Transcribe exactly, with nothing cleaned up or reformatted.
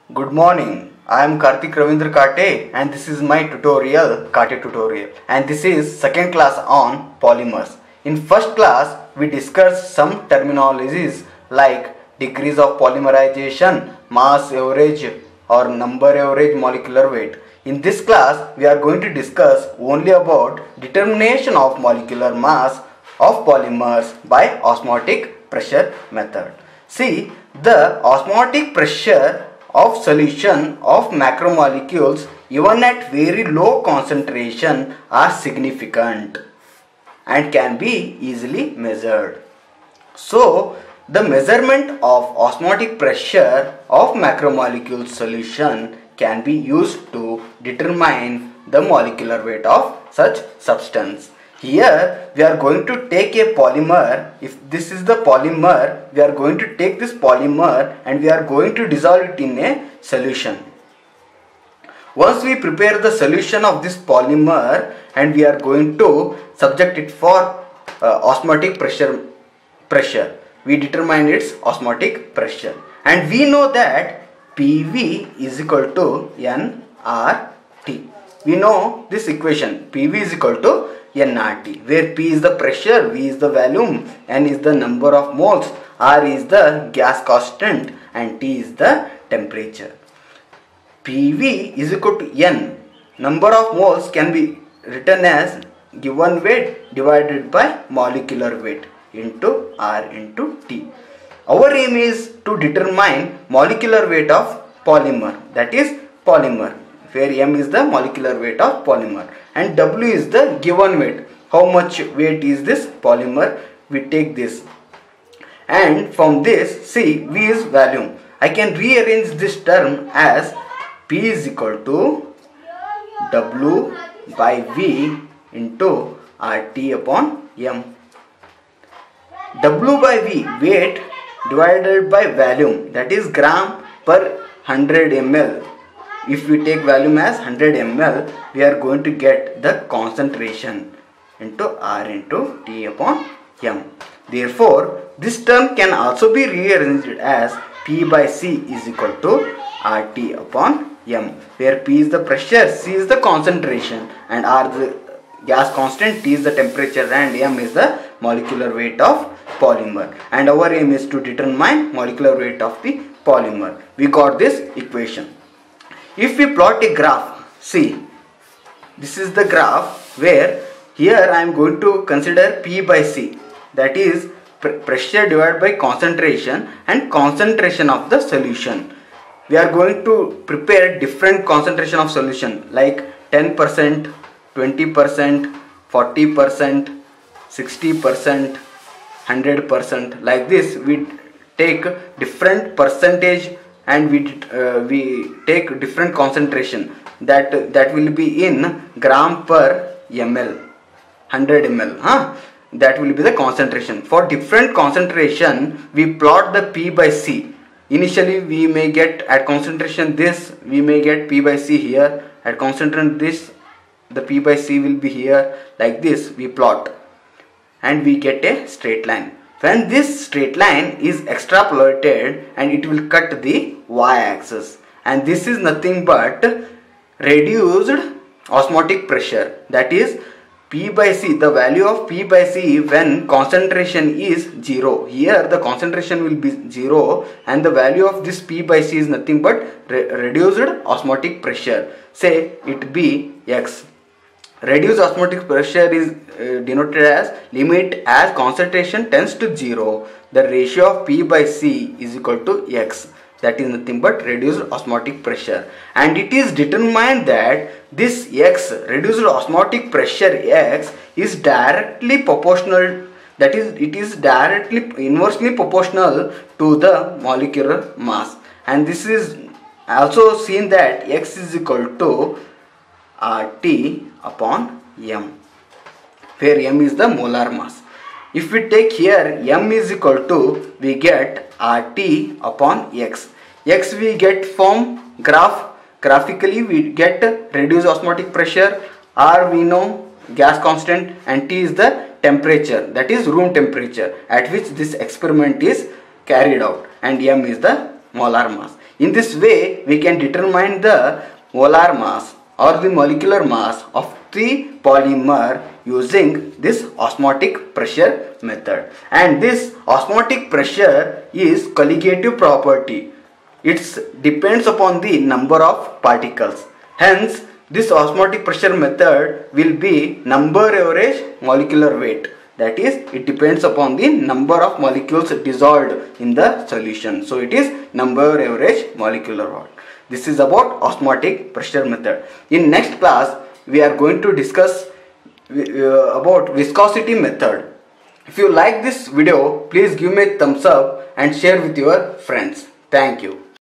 Good morning. I am Karthik Ravindra Kate and this is my tutorial, Kate tutorial. And this is second class on polymers. In first class, we discussed some terminologies like degrees of polymerization, mass average or number average molecular weight. In this class, we are going to discuss only about determination of molecular mass of polymers by osmotic pressure method. See, the osmotic pressure of solution of macromolecules even at very low concentration are significant and can be easily measured. So, the measurement of osmotic pressure of macromolecule solution can be used to determine the molecular weight of such substance. Here we are going to take a polymer. If this is the polymer, we are going to take this polymer and we are going to dissolve it in a solution. Once we prepare the solution of this polymer and we are going to subject it for uh, osmotic pressure pressure, we determine its osmotic pressure, and we know that P V is equal to N R T. We know this equation, P V is equal to N R T, where P is the pressure, V is the volume, N is the number of moles, R is the gas constant and T is the temperature. P V is equal to N. Number of moles can be written as given weight divided by molecular weight into R into T. Our aim is to determine molecular weight of polymer, that is polymer, where M is the molecular weight of polymer and W is the given weight. How much weight is this polymer? We take this, and from this, see, V is volume. I can rearrange this term as P is equal to W by V into R T upon M. W by V, weight divided by volume, that is gram per one hundred milliliters. If we take volume as one hundred milliliters, we are going to get the concentration into R into T upon M. Therefore, this term can also be rearranged as P by C is equal to R T upon M, where P is the pressure, C is the concentration and R the gas constant, T is the temperature and M is the molecular weight of polymer. And our aim is to determine molecular weight of the polymer. We got this equation. If we plot a graph, see, this is the graph where here I am going to consider P by C, that is pr pressure divided by concentration and concentration of the solution. We are going to prepare different concentration of solution like ten percent, twenty percent, forty percent, sixty percent, one hundred percent. Like this, we take different percentage and we uh, we take different concentration that that will be in gram per ml, one hundred milliliters, huh? That will be the concentration. For different concentration, we plot the P by C. Initially we may get at concentration this, we may get P by C here, at concentration this, the P by C will be here. Like this we plot and we get a straight line. When this straight line is extrapolated and it will cut the y-axis, and this is nothing but reduced osmotic pressure, that is P by C, the value of P by C when concentration is zero. Here the concentration will be zero and the value of this P by C is nothing but re reduced osmotic pressure. Say it be X. Reduced osmotic pressure is uh, denoted as limit as concentration tends to zero. The ratio of P by C is equal to X. That is nothing but reduced osmotic pressure. And it is determined that this X, reduced osmotic pressure X, is directly proportional, that is, it is directly inversely proportional to the molecular mass. And this is also seen that X is equal to R T upon M, where M is the molar mass. If we take here M is equal to, we get R T upon X. X we get from graph, graphically we get reduced osmotic pressure, R we know gas constant and T is the temperature, that is room temperature at which this experiment is carried out, and M is the molar mass. In this way, we can determine the molar mass or the molecular mass of the polymer using this osmotic pressure method. And this osmotic pressure is colligative property. It depends upon the number of particles. Hence, this osmotic pressure method will be number average molecular weight. That is, it depends upon the number of molecules dissolved in the solution. So it is number average molecular weight. This is about osmotic pressure method. In next class, we are going to discuss uh, about viscosity method. If you like this video, please give me a thumbs up and share with your friends. Thank you.